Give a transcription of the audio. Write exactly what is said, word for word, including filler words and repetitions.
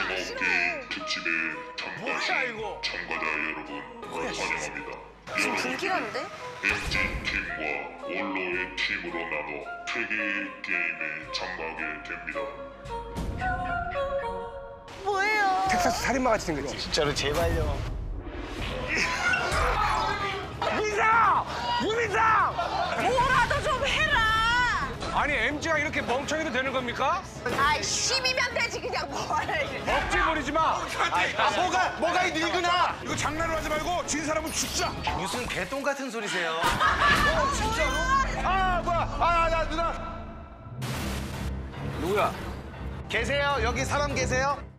오징어 게임 특집에 참가하신 참가자 여러분 환영합니다. 지금 불길한데? 엠지팀과 원로의 팀으로 나눠 세 개의 게임에 참가하게 됩니다. 뭐예요? 텍사스 살인마 같이 생겼지. 진짜로 제발요. 민상! 유민상! 뭐라도 좀 해라! 아니 엠지가 이렇게 멍청이도 되는 겁니까? 아이, 십이면 되지, 그냥 뭐래. 억지 부리지 마. 아, 뭐가, 뭐가 이 늙으나? 이거 장난을 하지 말고 진 사람은 죽자. 무슨 개똥 같은 소리세요? 아 뭐야? 아, 야, 누나. 누구야? 계세요? 여기 사람 계세요?